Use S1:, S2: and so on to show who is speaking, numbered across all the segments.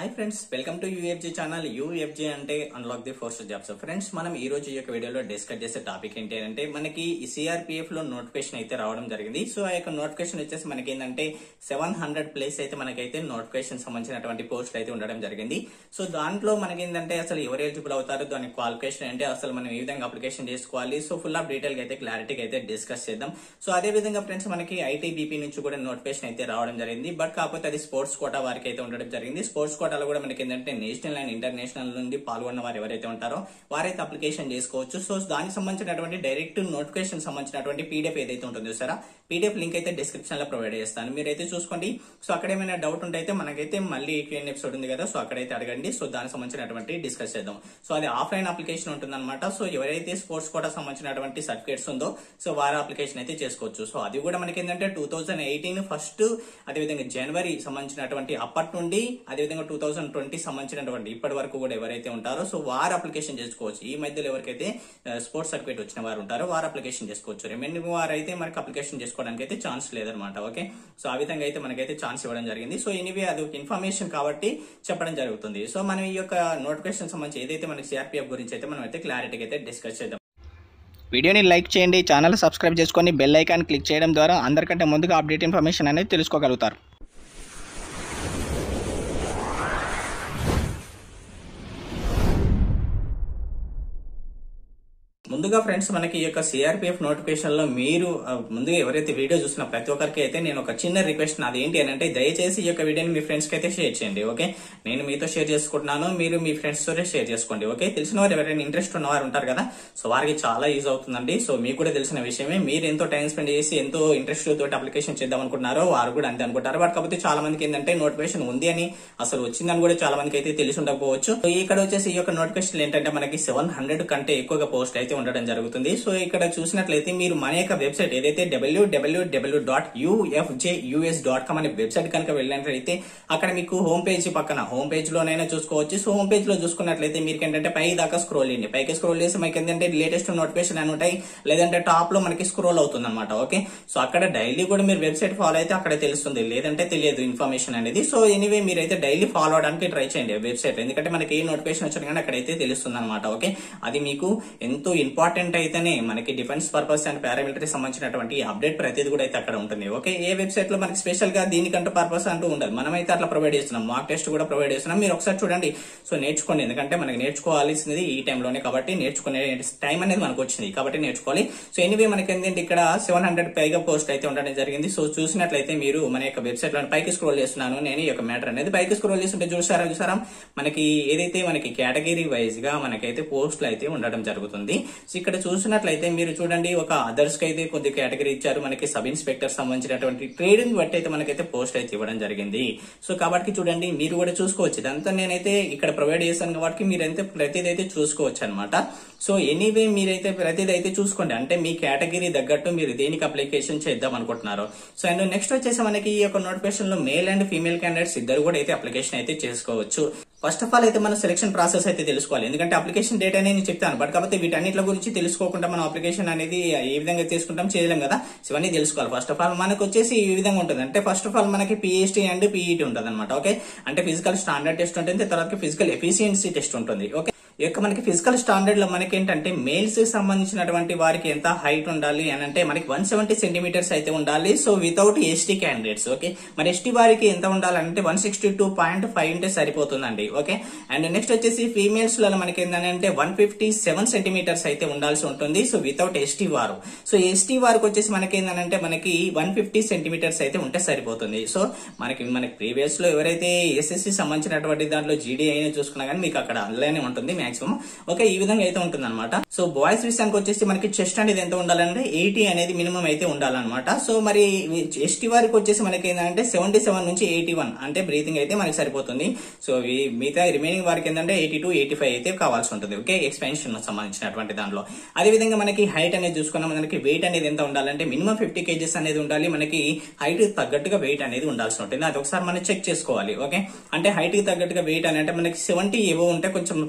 S1: Hi friends, welcome to UFJ channel. UFJ అంటే unlock the force jobs. Friends, మనం ఈ రోజు ఈ యొక్క వీడియోలో డిస్కస్ చేసే టాపిక్ ఏంటి అంటే మనకి ఈ సిఆర్పిఎఫ్ లో నోటిఫికేషన్ అయితే రావడం జరిగింది. సో ఆ యొక్క నోటిఫికేషన్ వచ్చేసి మనకి ఏంటంటే 700 ప్లేస్ అయితే మనకైతే నోటిఫికేషన్ సంబంధించినటువంటి పోస్ట్ అయితే ఉండడం జరిగింది. సో దాంట్లో మనకి ఏంటంటే అసలు ఎవరు ఎలిజిబుల్ అవుతారు, దాని క్వాలిఫికేషన్ అంటే అసలు మనం ఏ విధంగా అప్లికేషన్ చేసుకోవాలి, సో ఫుల్ ఆఫ్ డీటెయిల్ అయితే క్లారిటీగా అయితే డిస్కస్ చేద్దాం. సో అదే విధంగా ఫ్రెండ్స్, మనకి ఐటీబీపీ నుంచి కూడా నోటిఫికేషన్ అయితే రావడం జరిగింది. బట్ కాకపోతే అది స్పోర్ట్స్ కోటా వారికి అయితే ఉండడం జరిగింది. స్పోర్ట్స్ కోటాలో కూడా మనకి ఏంటంటే నేషనల్ అండ్ ఇంటర్నేషనల్ నుండి పాల్గొన్న వారు ఎవరైతే ఉంటారో వారైతే అప్లికేషన్ చేసుకోవచ్చు. సో దానికి సంబంధించినటువంటి డైరెక్ట్ నోటిఫికేషన్ సంబంధించినటువంటి పీడిఎఫ్ ఏదైతే ఉంటుందో సార్, పీడిఎఫ్ లింక్ అయితే డిస్క్రిప్షన్ లో ప్రొవైడ్ చేస్తాను, మీరైతే చూసుకోండి. సో అక్కడ ఏమైనా డౌట్ ఉంటే అయితే మనకైతే మళ్ళీ క్యూఎన్ ఎపిసోడ్ ఉంది కదా, సో అక్కడైతే అడగండి. సో దానికి సంబంధించినటువంటి డిస్కస్ చేద్దాం. సో అది ఆఫ్లైన్ అప్లికేషన్ ఉంటుంది అనమాట. సో ఎవరైతే స్పోర్ట్స్ కోటా సంబంధించినటువంటి సర్టిఫికేట్స్ ఉందో సో వారి అప్లికేషన్ అయితే చేసుకోవచ్చు. సో అది కూడా మనకి ఏంటంటే 2018 ఫస్ట్, అదేవిధంగా జనవరి సంబంధించినటువంటి అప్పటి నుండి, అదేవిధంగా 2020 సంబంధించినటువంటి ఇప్పటి వరకు కూడా ఎవరైతే ఉంటారో సో వారు అప్లికేషన్ చేసుకోవచ్చు. ఈ మధ్యలో ఎవరికైతే స్పోర్ట్స్ సర్టిఫికేట్ వచ్చిన వారు ఉంటారో వారు అప్లికేషన్ చేసుకోవచ్చు. రిమైనింగ్ వారు అయితే మనకి అప్లికేషన్ చేసుకోవడానికి అయితే ఛాన్స్ లేదనమాట. ఓకే, సో ఆ విధంగా అయితే మనకైతే ఛాన్స్ ఇవ్వడం జరిగింది. సో ఎనీవే అది ఒక ఇన్ఫర్మేషన్ కాబట్టి చెప్పడం జరుగుతుంది. సో మనం ఈ యొక్క నోటిఫికేషన్ సంబంధించి ఏదైతే మనకి సిఆర్పిఎఫ్ గురించి అయితే మనం అయితే క్లారిటీగా అయితే డిస్కస్ చేద్దాం. వీడియోని లైక్ చేయండి, ఛానల్ సబ్స్క్రైబ్ చేసుకొని బెల్ ఐకాన్ క్లిక్ చేయడం ద్వారా అందరికంటే ముందుగా అప్డేట్ ఇన్ఫర్మేషన్ అనేది తెలుసుకోగలుగుతారు. ముందుగా ఫ్రెండ్స్, మనకి ఈ యొక్క సిఆర్పిఎఫ్ నోటిఫికేషన్ లో మీరు ముందుగా ఎవరైతే వీడియో చూసిన ప్రతి ఒక్కరికి అయితే నేను ఒక చిన్న రిక్వెస్ట్, నాది ఏంటి అని అంటే దయచేసి ఈ యొక్క వీడియోని మీ ఫ్రెండ్స్ కి అయితే షేర్ చేయండి. ఓకే, నేను మీతో షేర్ చేసుకుంటున్నాను, మీరు మీ ఫ్రెండ్స్ తోనే షేర్ చేసుకోండి. ఓకే, తెలిసిన వారు ఎవరైనా ఇంట్రెస్ట్ ఉన్నవారు ఉంటారు కదా, సో వారికి చాలా యూజ్ అవుతుందండి. సో మీకు కూడా తెలిసిన విషయమే, మీరు ఎంతో టైం స్పెండ్ చేసి ఎంతో ఇంట్రెస్ట్ తోటి అప్లికేషన్ చేద్దాం అనుకుంటున్నారో వారు కూడా అంతే అనుకుంటారు. బట్ కాకపోతే చాలా మందికి ఏంటంటే నోటిఫికేషన్ ఉంది అని, అసలు వచ్చిందని కూడా చాలా మందికి అయితే తెలిసి ఉండకపోవచ్చు. సో ఇక్కడ వచ్చేసి ఈ యొక్క నోటిఫికేషన్ ఏంటంటే మనకి 700 కంటే ఎక్కువగా పోస్ట్ అయితే ఉండడం జరుగుతుంది. సో ఇక్కడ చూసినట్లయితే మీరు మన యొక్క వెబ్సైట్ ఏదైతే www.ufjus.com అనే వెబ్సైట్ కనుక వెళ్ళినట్లయితే అక్కడ మీకు హోమ్ పేజ్ పక్కన హోమ్ పేజ్ లోనైనా చూసుకోవచ్చు. సో హోమ్ పేజ్ లో చూసుకున్నట్లయితే మీకు ఏంటంటే పై దాకా స్క్రోల్ చేయండి. పైకి స్క్రోల్ చేసి మనకి ఏంటంటే లేటెస్ట్ నోటిఫికేషన్ అని ఉంటాయి, లేదంటే టాప్ లో మనకి స్క్రోల్ అవుతుంది అనమాట. ఓకే, సో అక్కడ డైలీ కూడా మీరు వెబ్సైట్ ఫాలో అయితే అక్కడ తెలుస్తుంది, లేదంటే తెలియదు ఇన్ఫర్మేషన్ అనేది. సో ఎనీవే మీరైతే డైలీ ఫాలో అవడానికి ట్రై చేయండి వెబ్సైట్, ఎందుకంటే మనకి ఏ నోటిఫికేషన్ వచ్చినా కానీ అక్కడైతే తెలుస్తుంది అనమాట. ఓకే, అది మీకు ఎంతో ఇంపార్టెంట్ అయితేనే మనకి డిఫెన్స్ పర్పస్ అండ్ పారామిలిటరీ సంబంధించినటువంటి అప్డేట్ ప్రతిది కూడా అయితే అక్కడ ఉంటుంది. ఓకే, ఏ వెబ్సైట్ లో మనకి స్పెషల్ గా దీనికంటూ పర్పస్ అంటూ ఉండదు, మనమైతే అట్లా ప్రొవైడ్ చేస్తున్నాం. మాక్ టెస్ట్ కూడా ప్రొవైడ్ చేస్తున్నాం, మీరు ఒకసారి చూడండి. సో నేర్చుకోండి, ఎందుకంటే మనకి నేర్చుకోవాల్సింది ఈ టైంలోనే కాబట్టి, నేర్చుకునే టైం అనేది మనకు వచ్చింది కాబట్టి నేర్చుకోవాలి. సో ఎనీవే మనకి ఏంటంటే ఇక్కడ 700 పైగా పోస్ట్ అయితే ఉండడం జరిగింది. సో చూసినట్లయితే మీరు మన యొక్క వెబ్సైట్ లో పైకి స్క్రోల్ చేస్తున్నాను నేను, ఈ యొక్క మ్యాటర్ అనేది పైకి స్క్రోల్ చేస్తుంటే చూసారా మనకి ఏదైతే మనకి కేటగిరీ వైజ్ గా మనకైతే పోస్టులు అయితే ఉండడం జరుగుతుంది. సో ఇక్కడ చూసినట్లయితే మీరు చూడండి, ఒక అదర్స్ కి అయితే కొద్ది కేటగిరీ ఇచ్చారు, మనకి సబ్ ఇన్స్పెక్టర్ సంబంధించినటువంటి ట్రేడింగ్ బట్టి అయితే మనకైతే పోస్ట్ అయితే ఇవ్వడం జరిగింది. సో కాబట్టి చూడండి, మీరు కూడా చూసుకోవచ్చు. ఇదంతా నేనైతే ఇక్కడ ప్రొవైడ్ చేశాను కాబట్టి మీరైతే ప్రతిదైతే చూసుకోవచ్చు అనమాట. సో ఎనీవే మీరైతే ప్రతిదీ అయితే చూసుకోండి, అంటే మీ కేటగిరీ తగ్గట్టు మీరు దేనికి అప్లికేషన్ చేద్దాం అనుకుంటున్నారు. సో అండ్ నెక్స్ట్ వచ్చేసి మనకి ఈ యొక్క నోటిఫికేషన్ లో మేల్ అండ్ ఫీమేల్ క్యాండిడేట్స్ ఇద్దరు కూడా అయితే అప్లికేషన్ అయితే చేసుకోవచ్చు. ఫస్ట్ ఆఫ్ ఆల్ అయితే మన సెలక్షన్ ప్రాసెస్ అయితే తెలుసుకోవాలి, ఎందుకంటే అప్లికేషన్ డేట్ అనేది నేను చెప్తాను. బట్ కాకపోతే వీటన్నిటి గురించి తెలుసుకోకుండా మనం అప్లికేషన్ అనేది ఏ విధంగా తీసుకుంటాం చేయలేం కదా, ఇవన్నీ తెలుసుకోవాలి. ఫస్ట్ ఆఫ్ ఆల్ మనకు వచ్చేసి ఈ విధంగా ఉంటుంది, అంటే ఫస్ట్ ఆఫ్ ఆల్ మనకి పిహెచ్డి అండ్ పీఈటీ ఉంటుంది అనమాట. ఓకే, అంటే ఫిజికల్ స్టాండర్డ్ టెస్ట్ ఉంటుంది, తర్వాత ఫిజికల్ ఎఫిషియన్సీ టెస్ట్ ఉంటుంది. ఓకే, ఈ యొక్క మనకి ఫిజికల్ స్టాండర్డ్ లో మనకి ఏంటంటే మేల్స్ కి సంబంధించినటువంటి వారికి ఎంత హైట్ ఉండాలి అని అంటే మనకి 170 సెంటీమీటర్స్ అయితే ఉండాలి. So without ST candidates. Okay, మరి ఎస్టీ వారికి ఎంత ఉండాలంటే 162.5 ఉంటే సరిపోతుందండి. ఓకే, అండ్ నెక్స్ట్ వచ్చేసి ఫీమేల్స్ లో మనకి ఏంటంటే 157 సెంటీమీటర్స్ అయితే ఉండాల్సి ఉంటుంది. సో వితౌట్ ఎస్టీ వారు. సో ఎస్టీ వారికి వచ్చేసి మనకి ఏంటంటే మనకి 150 సెంటీమీటర్స్ అయితే ఉంటే సరిపోతుంది. సో మనకి ప్రీవియస్ లో ఎవరైతే ఎస్ఎస్సి సంబంధించినటువంటి దాంట్లో జీడీ అయినా చూసుకున్నా కానీ మీకు అక్కడ అందులోనే ఉంటుంది మాక్సిమం. ఓకే, ఈ విధంగా అయితే ఉంటుంది అనమాట. సో బాయ్స్ విషయానికి వచ్చేసి మనకి చెస్ట్ అనేది ఎంత ఉండాలంటే 80 అనేది మినిమం అయితే ఉండాలన్నమాట. సో మరి ఎస్టీ వారికి వచ్చేసి మనకి ఏంటంటే 77 నుంచి 81 అంటే బ్రీతింగ్ అయితే మనకి సరిపోతుంది. సో మిగతా రిమైనింగ్ వారికి ఏంటంటే 82, 85 అయితే కావాల్సి ఉంటుంది. ఓకే, ఎక్స్పెన్షన్ సంబంధించినటువంటి దాంట్లో. అదేవిధంగా మనకి హైట్ అనేది చూసుకున్నాం, మనకి వెయిట్ అనేది ఎంత ఉండాలంటే మినిమం 50 kgs అనేది ఉండాలి. మనకి హైట్ తగ్గట్టుగా వెయిట్ అనేది ఉండాల్సి ఉంటుంది, అది ఒకసారి మనం చెక్ చేసుకోవాలి. ఓకే, అంటే హైట్ కి తగ్గట్టుగా వెయిట్ అని అంటే మనకి 70 ఏవో ఉంటే కొంచెం ప్రాబ్లం అవుతుంది.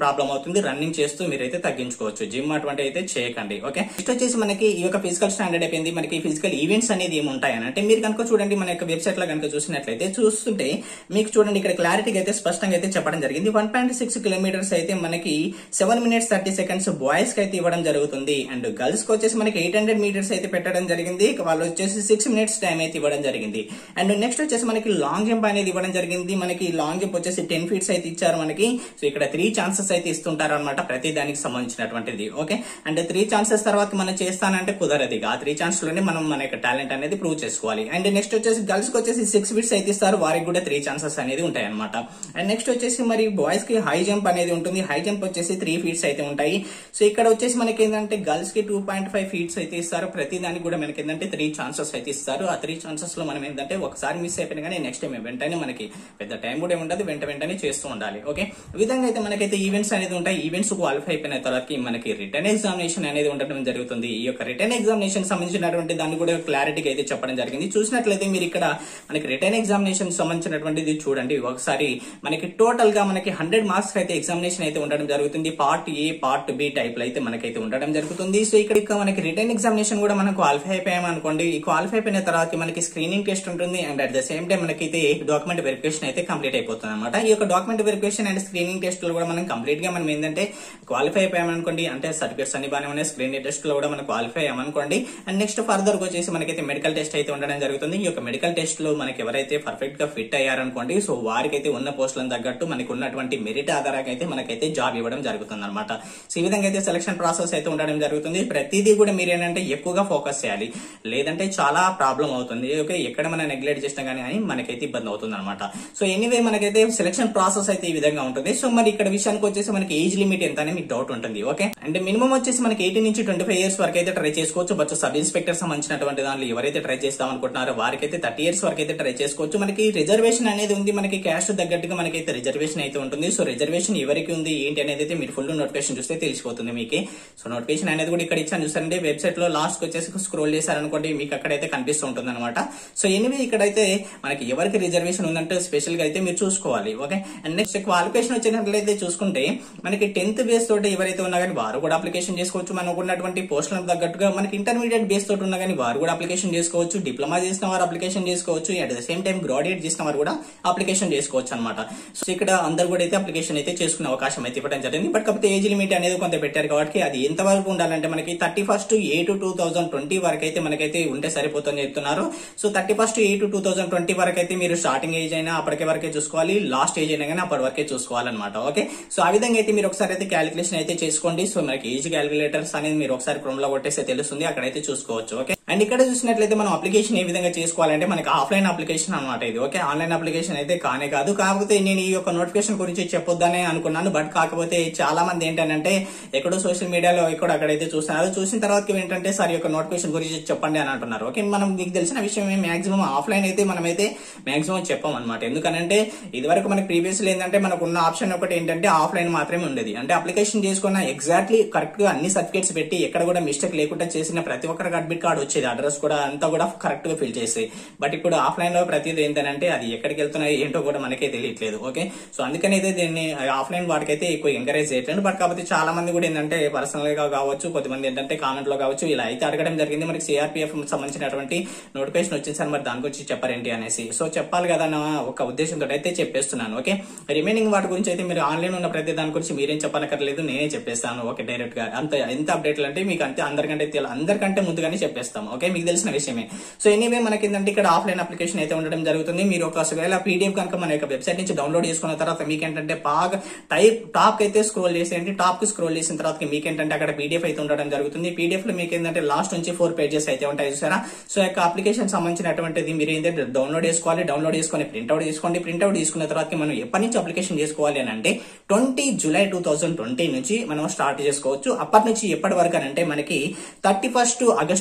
S1: అవుతుంది. రన్నింగ్ చేస్తూ మీరైతే తగ్గించుకోవచ్చు. జిమ్ అటువంటి అయితే చేయకండి. ఓకే, నెక్స్ట్ వచ్చేసి మనకి ఈ యొక్క ఫిజికల్ స్టాండర్డ్ అయిపోయింది. మనకి ఫిజికల్ ఈవెంట్స్ అనేది ఏమి ఉంటాయని అంటే మీరు కనుక చూడండి, మన యొక్క వెబ్సైట్ లో కనుక చూసినట్లయితే చూస్తుంటే మీకు చూడండి ఇక్కడ క్లారిటీగా అయితే స్పష్టంగా అయితే చెప్పడం జరిగింది. 1.6 కిలోమీటర్స్ అయితే మనకి 7 minutes 30 seconds బాయ్స్ కి అయితే ఇవ్వడం జరుగుతుంది. అండ్ గర్ల్స్ కి వచ్చేసి మనకి 800 meters అయితే పెట్టడం జరిగింది. వాళ్ళు వచ్చేసి 6 minutes టైం అయితే ఇవ్వడం జరిగింది. అండ్ నెక్స్ట్ వచ్చేసి మనకి లాంగ్ జంప్ అనేది ఇవ్వడం జరిగింది. మనకి లాంగ్ జంప్ వచ్చేసి 10 feet అయితే ఇచ్చారు మనకి. సో ఇక్కడ 3 chances అయితే ఇస్తుంటారు అనమాట ప్రతి దానికి సంబంధించినటువంటిది. ఓకే, అండ్ 3 chances తర్వాత మనం చేస్తానంటే కుదరదు. ఆ 3 chances లోనే మనం మన యొక్క టాలెంట్ అనేది ప్రూవ్ చేసుకోవాలి. అండ్ నెక్స్ట్ వచ్చేసి గర్ల్స్ కి వచ్చేసి 6 feet అయితే ఇస్తారు. వారికి కూడా 3 chances అనేది ఉంటాయి అనమాట. అండ్ నెక్స్ట్ వచ్చేసి మరి బాయ్స్ కి హై జంప్ అనేది ఉంటుంది. హై జంప్ వచ్చేసి 3 feet అయితే ఉంటాయి. సో ఇక్కడ వచ్చేసి మనకి ఏంటంటే గర్ల్స్ కి 2.5 feet అయితే ఇస్తారు. ప్రతి దానికి కూడా మనకి ఏంటంటే 3 chances అయితే ఇస్తారు. ఆ 3 chances లో మనం ఏంటంటే ఒకసారి మిస్ అయిపోయినా కానీ నెక్స్ట్ టైం వెంటనే మనకి పెద్ద టైం కూడా ఉండదు, వెంటనే చేస్తూ ఉండాలి. ఓకే, ఈ విధంగా అయితే మనకైతే ఈవెంట్స్ అనేది ఉంటాయి. ఈవెంట్స్ క్వాలిఫై అయిపోయిన తర్వాత మనకి రిటర్న్ ఎగ్జామినేషన్ అనేది ఉండడం జరుగుతుంది. ఈ యొక్క రిటర్న్ ఎగ్జామినేషన్ సంబంధించినటువంటి దాన్ని కూడా క్లారిటీగా అయితే చెప్పడం జరిగింది. చూసినట్లయితే మీరు ఇక్కడ మనకి రిటర్న్ ఎగ్జామినేషన్ సంబంధించినటువంటిది చూడండి ఒకసారి. మనకి టోటల్ గా మనకి 100 మార్క్స్ అయితే ఎగ్జామినేషన్ అయితే ఉండడం జరుగుతుంది. Part A, part B type లో అయితే మనకైతే ఉండడం జరుగుతుంది. సో ఇక్కడ మనకి రిటర్న్ ఎగ్జామినేషన్ కూడా మనం క్వాలిఫై అయిపోయాం అనుకోండి. ఈ క్వాలిఫై అయిపోయిన తర్వాత మనకి స్క్రీనింగ్ టెస్ట్ ఉంటుంది. And at the same time మనకైతే డాక్యుమెంట్ వెరిఫికేషన్ అయితే కంప్లీట్ అయిపోతుంది అనమాట. ఈ యొక్క document verification and screening test లో కూడా మనం కంప్లీట్ గా మనం ఏంటంటే క్వాలిఫై అయిపోయామనుకోండి. అంటే సర్టిఫికేట్స్ అన్ని బాగానే ఉన్నాయి. స్క్రీనింగ్ టెస్ట్ లో కూడా మనం క్వాలిఫై అయ్యామనుకోండి. అండ్ నెక్స్ట్ ఫర్దర్ గా వచ్చేసి మనకైతే మెడికల్ టెస్ట్ అయితే ఉండడం జరుగుతుంది. ఈ యొక్క మెడికల్ టెస్ట్ లో మనకి ఎవరైతే పర్ఫెక్ట్ గా ఫిట్ అయ్యారనుకోండి, సో వారికైతే ఉన్న పోస్టులను తగ్గట్టు మనకి ఉన్నటువంటి మెరిట్ ఆధారంగా అయితే మనకైతే జాబ్ ఇవ్వడం జరుగుతుంది అనమాట. సో ఈ విధంగా అయితే సెలక్షన్ ప్రాసెస్ అయితే ఉండడం జరుగుతుంది. ప్రతిదీ కూడా మీరు ఏంటంటే ఎక్కువగా ఫోకస్ చేయాలి, లేదంటే చాలా ప్రాబ్లం అవుతుంది. ఓకే, ఎక్కడ మనం నెగ్లెక్ట్ చేసినా కానీ మనకైతే ఇబ్బంది అవుతుంది అనమాట. సో ఎనీవే మనకైతే సెలక్షన్ ప్రాసెస్ అయితే ఈ విధంగా ఉంటుంది. సో మరి ఇక్కడ విషయానికి వచ్చేసి మనకి ఏజ్ లిమిట్ ఎంత అని మీకు డౌట్ ఉంటుంది. ఓకే, అంటే మినిమం వచ్చేసి మనకి 18 నుంచి 25 years వరకు అయితే ట్రై చేసుకోవచ్చు. బట్ సబ్ ఇన్స్పెక్టర్ సంబంధించినటువంటి దాంట్లో ఎవరైతే ట్రై చేస్తాం అనుకుంటున్నారో వారికైతే 30 years వరకు అయితే ట్రై చేసుకోవచ్చు. మనకి రిజర్వేషన్ అనేది ఉంది. మనకి క్యాస్ట్ తగ్గట్టుగా మనకైతే రిజర్వేషన్ అయితే ఉంటుంది. సో రిజర్వేషన్ ఎవరికి ఉంది ఏంటి అనేది అయితే మీరు ఫుల్ నోటిఫికేషన్ చూస్తే తెలిసిపోతుంది మీకు. సో నోటిఫికేషన్ అనేది కూడా ఇక్కడ ఇచ్చాను చూసారంటే వెబ్సైట్ లో లాస్ట్ వచ్చేసి స్క్రోల్ చేశారనుకోండి మీకు అక్కడైతే కనిపిస్తూ ఉంటుంది అనమాట. సో ఎనివే ఇక్కడైతే మనకి ఎవరికి రిజర్వేషన్ ఉందంటే స్పెషల్ గా అయితే మీరు చూసుకోవాలి. ఓకే, అండ్ నెక్స్ట్ క్వాలిఫికేషన్ వచ్చినట్లయితే చూసుకుంటే మనకి 10th బేస్ తోటి ఎవరైతే ఉన్నా కానీ వారు కూడా అప్లికేషన్ చేసుకోవచ్చు. మనకు ఉన్నటువంటి పోస్టులకు తగ్గట్టుగా మనకి ఇంటర్మీడియట్ బేస్ తోటి ఉన్నా కానీ వారు కూడా అప్లికేషన్ చేసుకోవచ్చు. డిప్లొమా చేసిన వారు అప్లికేషన్ చేసుకోవచ్చు. At the same time graduate చేసిన వారు కూడా అప్లికేషన్ చేసుకోవచ్చు అనమాట. సో ఇక్కడ అందరు కూడా అయితే అప్లికేషన్ అయితే చేసుకునే అవకాశం అయితే ఇవ్వడం జరిగింది. బట్ కాకపోతే ఏజ్ లిమిట్ అనేది కొంత పెట్టారు కాబట్టి అది ఎంత వరకు ఉండాలంటే మనకి 31st 8 2020 వరకు అయితే మనకైతే ఉంటే సరిపోతుందని చెప్తున్నారు. సో 31st 8 2020 వరకు అయితే మీరు స్టార్టింగ్ ఏజ్ అయినా అప్పటికే వరకే చూసుకోవాలి, లాస్ట్ ఏజ్ అయినా కానీ అప్పటి వరకే చూసుకోవాలన్నమాట. ఓకే, సో ఆ విధంగా అయితే మీరు ఒకసారి అయితే క్యాలిక్యులేషన్ అయితే చేసుకోండి. సో మనకి ఏజ్ క్యాలిక్యులేటర్స్ అనేది మీరు ఒకసారి క్రోమ్ లో కొట్టేస్తే తెలుస్తుంది, అక్కడైతే చూసుకోవచ్చు. ఓకే, అండ్ ఇక్కడ చూసినట్లయితే మనం అప్లికేషన్ ఏ విధంగా చేసుకోవాలంటే మనకి ఆఫ్లైన్ అప్లికేషన్ అనమాట ఇది. ఓకే, ఆన్లైన్ అప్లికేషన్ అయితే కానే కాదు. కాకపోతే నేను ఈ యొక్క నోటిఫికేషన్ గురించి చెప్పొద్దనే అనుకున్నాను. బట్ కాకపోతే చాలా మంది ఏంటంటే ఎక్కడో సోషల్ మీడియాలో ఎక్కడో అక్కడైతే చూస్తున్నారు. చూసిన తర్వాత ఏంటంటే సార్ ఈ యొక్క నోటిఫికేషన్ గురించి చెప్పండి అని అంటున్నారు. ఓకే, మనం మీకు తెలిసిన విషయం మాక్సిమం ఆఫ్లైన్ అయితే మనమైతే మాక్సిమం చెప్పాం అనమాట. ఎందుకనంటే ఇది వరకు మనకి ప్రీవియస్ ఏంటంటే మనకు ఉన్న ఆప్షన్ ఒకటి ఏంటంటే ఆఫ్లైన్ మాత్రమే ఉండేది. అంటే అప్లికేషన్ చేసుకున్న ఎగ్జాక్ట్లీ కరెక్ట్ గా అన్ని సర్టిఫికేట్స్ పెట్టి ఎక్కడ కూడా మిస్టేక్ లేకుండా చేసిన ప్రతి ఒక్కరికి అడ్మిట్ కార్డు వచ్చేది, అడ్రస్ కూడా అంతా కూడా కరెక్ట్ గా ఫిల్ చేసి. బట్ ఇప్పుడు ఆఫ్లైన్ లో ప్రతిదీ ఏంటంటే అది ఎక్కడికి వెళ్తున్నాయి ఏంటో కూడా మనకే తెలియట్లేదు. ఓకే, సో అందుకని అయితే దీన్ని ఆఫ్లైన్ వాటికైతే ఎక్కువ ఎంకరేజ్ చేయట్లేదు. బట్ కాకపోతే చాలా మంది కూడా ఏంటంటే పర్సనల్ గా కావచ్చు, కొంతమంది ఏంటంటే కామెంట్ లో కావచ్చు ఇలా అయితే అడగడం జరిగింది. మనకి సిఆర్పిఎఫ్ సంబంధించినటువంటి నోటిఫికేషన్ వచ్చేసరి మరి దాని గురించి చెప్పారేంటి అనేసి. సో చెప్పాలి కదా నా ఒక ఉద్దేశంతో అయితే చెప్పేస్తున్నాను. ఓకే, రిమైనింగ్ వాటి గురించి అయితే మీరు ఆన్లైన్ ఉన్న ప్రతి దాని గురించి మీరేం చెప్పనక్కర్లేదు, నేనే చెప్పేస్తాను. ఓకే, డైరెక్ట్ గా అంత ఎంత అప్డేట్లు అంటే మీకు అంతే అందరికంటే ముందుగానే చెప్పేస్తాం. ఓకే, మీకు తెలిసిన విషయమే. సో ఎనీవే మనకి ఏంటంటే ఇక్కడ ఆఫ్లైన్ అప్లికేషన్ అయితే ఉండడం జరుగుతుంది. మీరు ఒకవేళ పీడిఎఫ్ కనుక మన యొక్క వెబ్సైట్ నుంచి డౌన్లోడ్ చేసుకున్న తర్వాత మీకేంటంటే బాగా టాప్ అయితే స్క్రోల్ చేసేయండి. టాప్ కి స్క్రోల్ చేసిన తర్వాత మీకేంటంటే అక్కడ పీడిఎఫ్ అయితే ఉండడం జరుగుతుంది. పీడిఎఫ్ లో మీకు ఏంటంటే లాస్ట్ నుంచి 4 pages అయితే ఉంటాయి చూసారా. సో యొక్క అప్లికేషన్ సంబంధించినటువంటిది మీరు ఏంటంటే డౌన్లోడ్ చేసుకోవాలి. డౌన్లోడ్ చేసుకుని ప్రింట్అవుట్ తీసుకోండి. ప్రింట్అవుట్ తీసుకున్న తర్వాత మనం ఎప్పటి నుంచి అప్లికేషన్ చేసుకోవాలి అని అంటే 20 July 2020 నుంచి మనం స్టార్ట్ చేసుకోవచ్చు. అప్పటి నుంచి ఎప్పటి వరకు అంటే మనకి 31st August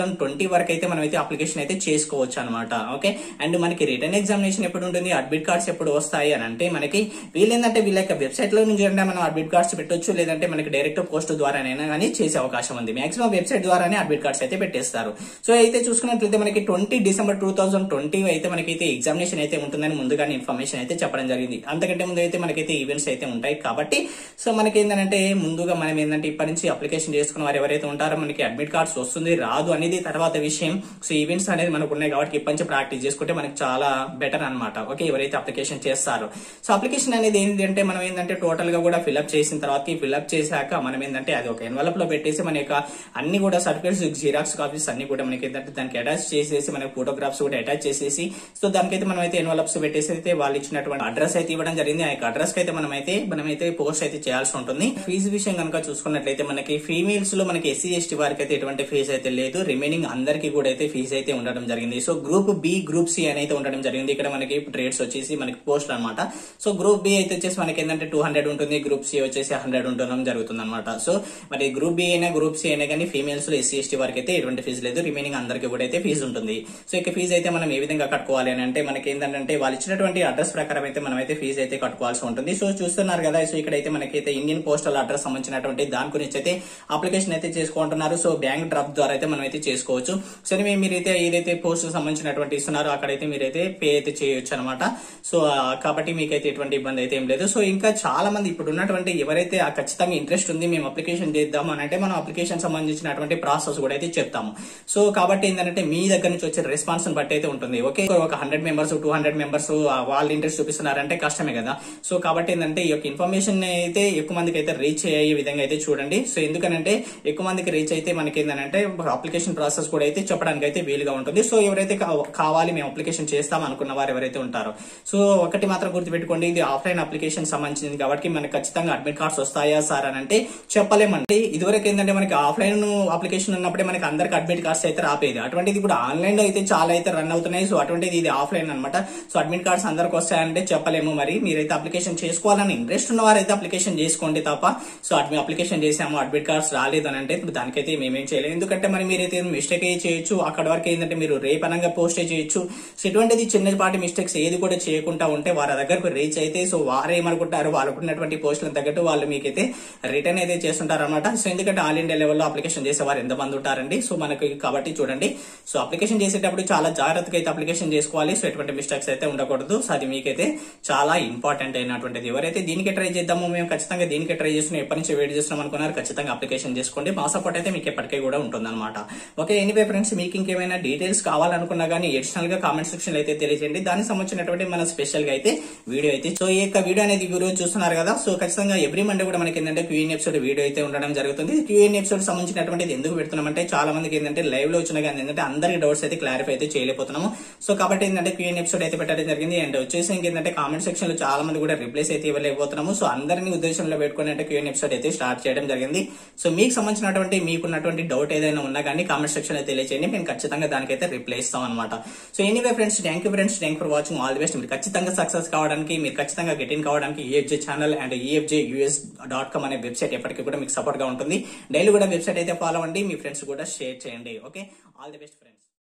S1: 2020 వరకు అయితే మనం అయితే అప్లికేషన్ అయితే చేసుకోవచ్చు అనమాట. ఓకే, అండ్ మనకి రిటర్న్ ఎగ్జామినేషన్ ఎప్పుడు ఉంటుంది, అడ్మిట్ కార్డ్స్ ఎప్పుడు వస్తాయి అని అంటే మనకి వీళ్ళేందంటే వీళ్ళ యొక్క వెబ్సైట్ లో నుంచి అంటే మనం అడ్మిట్ కార్డ్స్ పెట్టొచ్చు, లేదంటే మనకి డైరెక్ట్ పోస్ట్ ద్వారానైనా కానీ చేసే అవకాశం ఉంది. మాక్సిమం వెబ్సైట్ ద్వారానే అడ్మిట్ కార్డ్స్ అయితే పెట్టేస్తారు. సో అయితే చూసుకున్నట్లయితే మనకి 20 డిసెంబర్ 2020 అయితే మనకైతే ఎగ్జామినేషన్ అయితే ఉంటుందని ముందుగానే ఇన్ఫర్మేషన్ అయితే చెప్పడం జరిగింది. అంతకంటే ముందు అయితే మనకైతే ఈవెంట్స్ అయితే ఉంటాయి కాబట్టి సో మనకి ఏంటంటే ముందుగా మనం ఏంటంటే ఇప్పటి నుంచి అప్లికేషన్ చేసుకున్న వారు ఎవరైతే ఉంటారో మనకి అడ్మిట్ కార్డ్స్ వస్తుంది రాదు అనేది తర్వాత విషయం. సో ఈవెంట్స్ అనేది మనకు ఉన్నాయి కాబట్టి ఇప్పటి నుంచి ప్రాక్టీస్ చేసుకుంటే మనకి చాలా బెటర్ అనమాట. ఓకే, ఎవరైతే అప్లికేషన్ చేస్తారో సో అప్లికేషన్ అనేది ఏంటంటే మనం ఏంటంటే టోటల్ గా కూడా ఫిల్అప్ చేసిన తర్వాత ఫిల్అప్ చేశాక మనం ఏంటంటే అది ఒక ఎన్వలప్ లో పెట్టేసి మన యొక్క అన్ని కూడా సర్టిఫికేట్స్ జిరాక్స్ కాపీస్ అన్ని కూడా మనకి ఏంటంటే దానికి అటాచ్ చేసేసి మనకి ఫోటోగ్రాఫ్స్ కూడా అటాచ్ చేసేసి సో దానికైతే మనం అయితే ఎన్వలప్స్ పెట్టేసి అయితే వాళ్ళు ఇచ్చినటువంటి అడ్రస్ అయితే ఇవ్వడం జరిగింది. ఆ యొక్క అడ్రస్ కి అయితే మనమైతే పోస్ట్ అయితే చేయాల్సి ఉంటుంది. ఫీజు విషయం కనుక చూసుకున్నట్లయితే మనకి ఫీమేల్స్ లో మనకి ఎస్సీ ఎస్టీ వారికి అయితే ఎటువంటి ఫీజు అయితే లేదు. రిమైనింగ్ అందరికి కూడా అయితే ఫీజు అయితే ఉండడం జరిగింది. So group B group C అని అయితే ఉండడం జరిగింది. ఇక్కడ మనకి రేట్స్ వచ్చేసి మనకి పోస్ట్ అనమాట. సో గ్రూప్ బి అయితే వచ్చేసి మనకి ఏంటంటే 200 ఉంటుంది, గ్రూప్ సి వచ్చేసి 100 ఉండడం జరుగుతుంది అనమాట. సో మరి గ్రూప్ బి అయినా గ్రూప్ సి అయినా కానీ ఫీమేల్స్ లో ఎస్సీ ఎస్టీ వారికి అయితే ఎటువంటి ఫీజు లేదు. రిమైనింగ్ అందరికి కూడా అయితే ఫీజు ఉంటుంది. సో ఇక ఫీజు అయితే మనం ఏ విధంగా కట్టుకోవాలి అని అంటే మనకి ఏంటంటే వాళ్ళు ఇచ్చినటువంటి అడ్రస్ ప్రకారం అయితే మనం అయితే ఫీజు అయితే కట్టుకోవాల్సి ఉంటుంది. సో చూస్తున్నారు కదా, సో ఇక్కడైతే మనకైతే ఇండియన్ పోస్టల్ అడ్రస్ సంబంధించినటువంటి దాని గురించి అయితే అప్లికేషన్ అయితే చేసుకుంటున్నారు. సో బ్యాంక్ డ్రాప్ ద్వారా అయితే మనం అయితే చేసుకోవచ్చు. సో మీరైతే ఏదైతే పోస్ట్ సంబంధించినటువంటి ఇస్తున్నారో అక్కడైతే మీరైతే పే అయితే చేయొచ్చు అనమాట. సో కాబట్టి మీకైతే ఎటువంటి ఇబ్బంది అయితే ఏం లేదు. సో ఇంకా చాలా మంది ఇప్పుడు ఉన్నటువంటి ఎవరైతే ఖచ్చితంగా ఇంట్రెస్ట్ ఉంది మేము అప్లికేషన్ చేద్దాం అని అంటే మనం అప్లికేషన్ సంబంధించినటువంటి ప్రాసెస్ కూడా అయితే చెప్తాము. సో కాబట్టి ఏంటంటే మీ దగ్గర నుంచి వచ్చే రెస్పాన్స్ బట్టి అయితే ఉంటుంది. ఓకే, ఒక 100 మెంబర్స్ 200 మెంబర్స్ వాళ్ళు ఇంట్రెస్ట్ చూపిస్తున్నారంటే కష్టమే కదా. సో కాబట్టి ఏంటంటే ఈ యొక్క ఇన్ఫర్మేషన్ అయితే ఎక్కువ మందికి అయితే రీచ్ అయ్యే విధంగా అయితే చూడండి. సో ఎందుకనంటే ఎక్కువ మందికి రీచ్ అయితే మనకి ఏంటంటే అప్లికేషన్ ప్రాసెస్ కూడా అయితే చెప్పడానికి అయితే వీలుగా ఉంటుంది. సో ఎవరైతే కావాలి మేము అప్లికేషన్ చేస్తాం అనుకున్న వారు ఎవరైతే ఉంటారో సో ఒకటి మాత్రం గుర్తుపెట్టుకోండి, ఇది ఆఫ్లైన్ అప్లికేషన్ సంబంధించింది కాబట్టి మనకి ఖచ్చితంగా అడ్మిట్ కార్డ్స్ వస్తాయా సార్ అని అంటే చెప్పలేమండి. ఇదివరకు ఏంటంటే మనకి ఆఫ్లైన్ అప్లికేషన్ ఉన్నప్పుడే మనకి అందరికి అడ్మిట్ కార్డ్స్ అయితే రాపేది. అటువంటిది ఇప్పుడు ఆన్లైన్ లో అయితే చాలా అయితే రన్ అవుతున్నాయి. సో అటువంటిది ఇది ఆఫ్లైన్ అనమాట. సో అడ్మిట్ కార్డ్స్ అందరికి వస్తాయంటే చెప్పలేము. మరి మీరైతే అప్లికేషన్ చేసుకోవాలని ఇంట్రెస్ట్ ఉన్న వారైతే అప్లికేషన్ చేసుకోండి తప్ప సో అప్లికేషన్ చేసాము అడ్మిట్ కార్డ్స్ రాలేదు అని అంటే ఇప్పుడు దానికైతే మేమేం చేయలేము. ఎందుకంటే మరి మీరైతే మిస్టేక్ చేయొచ్చు. అక్కడ వరకు ఏంటంటే మీరు రేపనంగా పోస్ట్ చేయొచ్చు. సో ఇటువంటిది చిన్నపాటి మిస్టేక్స్ ఏది కూడా చేయకుండా ఉంటే వారి దగ్గరకు రీచ్ అయితే సో వారు ఏమనుకుంటారు వాళ్ళకున్నటువంటి పోస్టులకు తగ్గట్టు వాళ్ళు మీకైతే రిటర్న్ అయితే చేస్తుంటారు అనమాట. సో ఎందుకంటే ఆల్ ఇండియా లెవెల్లో అప్లికేషన్ చేసే వారు ఎంతమంది ఉంటారండి. సో మనకి కాబట్టి చూడండి, సో అప్లికేషన్ చేసేటప్పుడు చాలా జాగ్రత్తగా అయితే అప్లికేషన్ చేసుకోవాలి. సో ఎటువంటి మిస్టేక్స్ అయితే ఉండకూడదు. సో అది మీకైతే చాలా ఇంపార్టెంట్ అయినటువంటిది. ఎవరైతే దీనికి ట్రై చేద్దామో మేము ఖచ్చితంగా దీనికి ట్రై చేస్తున్నాం, ఎప్పటి నుంచి వెయిట్ చేస్తున్నాం అనుకున్నారు, ఖచ్చితంగా అప్లికేషన్ చేసుకోండి. మా సపోర్ట్ అయితే మీకు ఎప్పటికీ కూడా ఉంటుంది అనమాట. ఓకే, ఎనీవే ఫ్రెండ్స్, మీకు ఇంకేమైనా డీటెయిల్స్ కావాలనుకున్నా కానీ అడిషనల్ గా కామెంట్ సెక్షన్ లో అయితే తెలియజేయండి. దానికి సంబంధించినటువంటి మన స్పెషల్ గా అయితే వీడియో అయితే సో ఈ యొక్క వీడియో అనేది వీడియో చూస్తున్నారు కదా. సో ఖచ్చితంగా ఎవ్రీ మండే కూడా మనకి ఏంటంటే Q&A ఎపిసోడ్ వీడియో అయితే ఉండడం జరుగుతుంది. Q&A ఎపిసోడ్ సంబంధించినటువంటి ఎందుకు పెడుతున్నామంటే చాలా మందికి ఏంటంటే లైవ్ లో వచ్చిన కానీ ఏంటంటే అందరికి డౌట్స్ అయితే క్లారిఫై అయితే చేయలేకపోతున్నాము. సో కాబట్టి ఏంటంటే Q&A ఎపిసోడ్ అయితే పెట్టడం జరిగింది. అండ్ వచ్చేసి ఏంటంటే కామెంట్ సెక్షన్ లో చాలా మంది కూడా రిప్లైస్ అయితే ఇవ్వలేకపోతున్నాము. సో అందరినీ ఉద్దేశంలో పెట్టుకుని అంటే Q&A ఎపిసోడ్ అయితే స్టార్ట్ చేయడం జరిగింది. సో మీకు సంబంధించినటువంటి మీకున్నటువంటి డౌట్ ఏదైనా ఉన్నా కానీ కామెంట్ సెక్షన్ లో తెలియజేయండి, మేము ఖచ్చితంగా దానికైతే రిప్లై ఇస్తాం అనమాట. So anyway friends, thank you for watching. All the best. మీరు ఖచ్చితంగా సక్సెస్ కావడానికి, మీరు ఖచ్చితంగా గెట్ ఇన్ కావడానికి EFJ ఛానల్ అండ్ EFJUS.com అనే వెబ్సైట్ ఎప్పటికీ కూడా మీకు సపోర్ట్ గా ఉంటుంది. డైలీ కూడా వెబ్సైట్ అయితే ఫాలో అవ్వండి, మీ ఫ్రెండ్స్ కూడా షేర్ చేయండి. Okay, all the best friends.